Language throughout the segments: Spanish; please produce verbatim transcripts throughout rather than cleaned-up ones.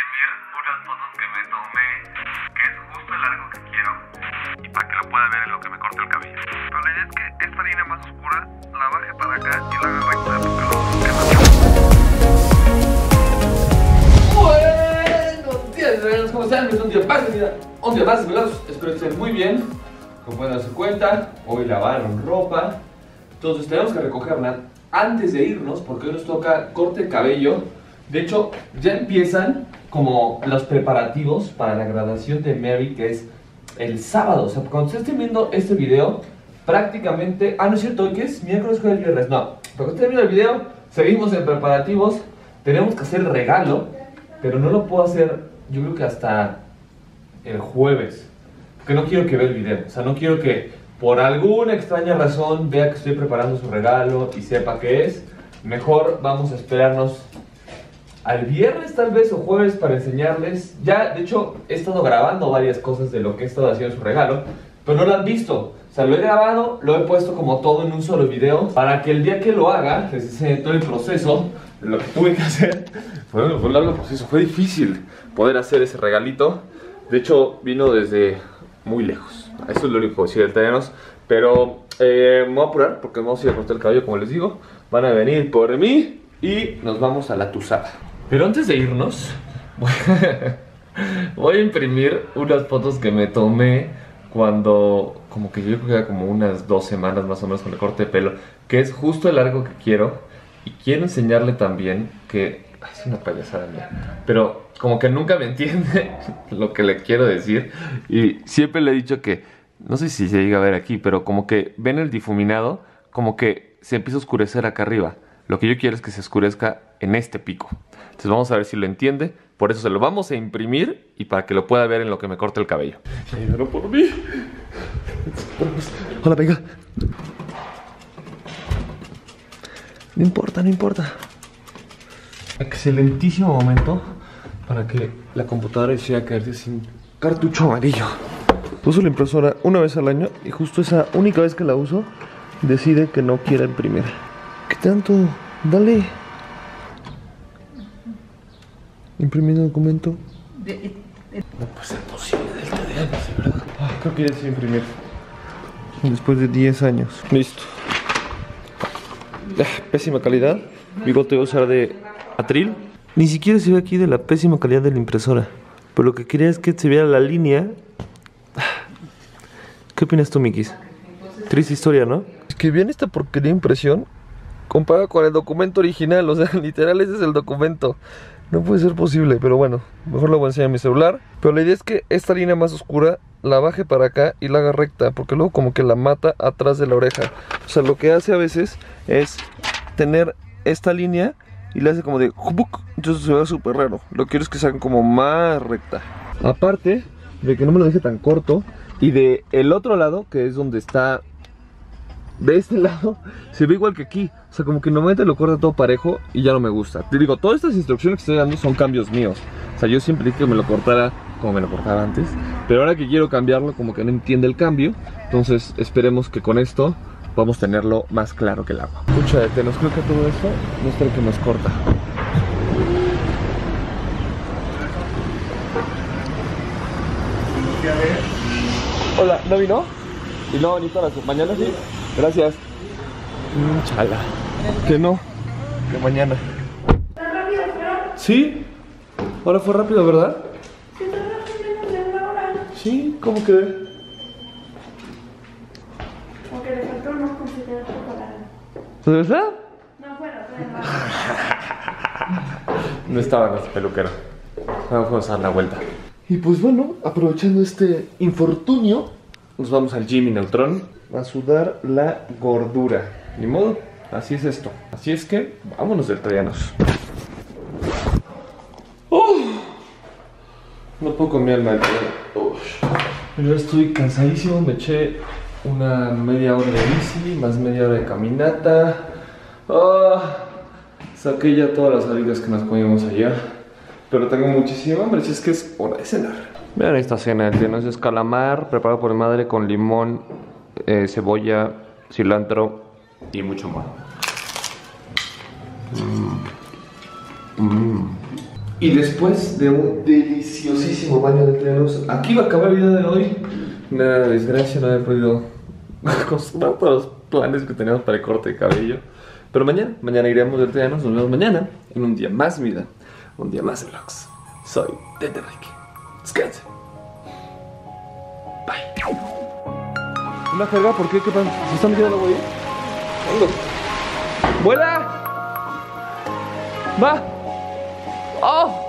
imprimir unas fotos que me tomé, que es justo el largo que quiero, y para que lo pueda ver en lo que me corte el cabello. Pero la idea es que esta línea más oscura la baje para acá y la haga recta, porque luego se quema. Buenos días, hermanos, ¿cómo están? Es un día más de vida, un día más de velados. Espero que estén muy bien. Como pueden darse cuenta, hoy lavaron ropa, entonces tenemos que recogerla antes de irnos porque hoy nos toca corte de cabello. De hecho, ya empiezan como los preparativos para la graduación de Mary, que es el sábado. O sea, cuando ustedes estén viendo este video, prácticamente... Ah, no es cierto, ¿hoy qué es? Miércoles, jueves, viernes. No, cuando ustedes viendo el video, seguimos en preparativos. Tenemos que hacer el regalo, pero no lo puedo hacer, yo creo que hasta el jueves. Porque no quiero que vea el video. O sea, no quiero que por alguna extraña razón vea que estoy preparando su regalo y sepa qué es. Mejor vamos a esperarnos al viernes tal vez o jueves para enseñarles. Ya, de hecho, he estado grabando varias cosas de lo que he estado haciendo su regalo, pero no lo han visto. O sea, lo he grabado, lo he puesto como todo en un solo video, para que el día que lo haga, les enseñe todo el proceso de lo que tuve que hacer. Bueno, fue un largo proceso, fue difícil poder hacer ese regalito. De hecho, vino desde muy lejos. Eso es lo único que voy a decir de italianos. Pero eh, me voy a apurar porque vamos a ir a cortar el cabello, como les digo. Van a venir por mí y nos vamos a la tuzada. Pero antes de irnos, voy a imprimir unas fotos que me tomé cuando, como que yo creo que era como unas dos semanas más o menos con el corte de pelo, que es justo el largo que quiero. Y quiero enseñarle también que... Ay, es una payasada mía, pero como que nunca me entiende lo que le quiero decir. Y siempre le he dicho que, no sé si se llega a ver aquí, pero como que ven el difuminado, como que se empieza a oscurecer acá arriba. Lo que yo quiero es que se oscurezca en este pico. Entonces vamos a ver si lo entiende. Por eso se lo vamos a imprimir y para que lo pueda ver en lo que me corte el cabello. Pero por mí. Hola, venga. No importa, no importa. Excelentísimo momento para que la computadora decida caerse sin cartucho amarillo. Uso la impresora una vez al año y justo esa única vez que la uso decide que no quiere imprimir. ¿Qué tanto? Dale. Imprimiendo documento. No puede ser posible del italiano, de verdad. Ah, creo que ya se imprimir. Después de diez años. Listo. Ah, pésima calidad. Bigote voy a usar de atril. Ni siquiera se ve aquí de la pésima calidad de la impresora. Pero lo que quería es que se viera la línea. ¿Qué opinas tú, Mikis? Triste historia, ¿no? Es que bien esta porquería de impresión comparada con el documento original. O sea, literal ese es el documento. No puede ser posible, pero bueno, mejor lo voy a enseñar en mi celular. Pero la idea es que esta línea más oscura la baje para acá y la haga recta, porque luego como que la mata atrás de la oreja. O sea, lo que hace a veces es tener esta línea y le hace como de... Entonces se ve súper raro. Lo que quiero es que salga como más recta. Aparte de que no me lo deje tan corto. Y de el otro lado, que es donde está... De este lado, se ve igual que aquí. O sea, como que normalmente lo corta todo parejo y ya no me gusta. Te digo, todas estas instrucciones que estoy dando son cambios míos. O sea, yo siempre dije que me lo cortara como me lo cortaba antes. Pero ahora que quiero cambiarlo, como que no entiende el cambio. Entonces esperemos que con esto vamos a tenerlo más claro que el agua. Escucha, nos creo que todo esto no es el que nos corta. Hola, ¿no vino? Y no, ni para su mañana sí. Gracias. Mm, chala. Que no, que mañana. ¿Tan rápido fueron? Sí, ahora fue rápido, ¿verdad? Sí, tan rápido, menos de una hora. Sí, ¿cómo que? Como que le faltó unos considerar chocolate. ¿De verdad? No, fuera, fuera. No estaba en este peluquero. Vamos a dar la vuelta. Y pues bueno, aprovechando este infortunio, nos vamos al Jimmy Neutron a sudar la gordura. Ni modo, así es esto. Así es que, vámonos del italianos. ¡Oh! No puedo con mi alma del italiano. Yo estoy cansadísimo, me eché una media hora de bici, más media hora de caminata. Oh, saqué ya todas las salidas que nos comimos ayer. Pero tengo muchísima hambre, si es que es hora de cenar. Vean esta cena, el tienes es calamar preparado por mi madre con limón, eh, cebolla, cilantro y mucho más. Mm. Mm. Y después de un deliciosísimo baño de plenos, aquí va a acabar el video de hoy. Una desgracia no haber podido consumar todos los planes que teníamos para el corte de cabello. Pero mañana, mañana iremos del Tejanos. Nos vemos mañana en un día más vida, un día más de vlogs. Soy Tete Ricky. Descanse. Bye. ¿Una carga? ¿Por qué? ¿Qué pasa? ¿Se está metiendo el agua ahí? ¿Dónde? ¡Vuela! ¡Va! ¡Oh!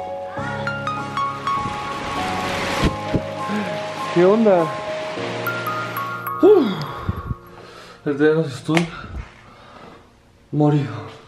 ¿Qué onda? Uh, el Tejanos estoy morido.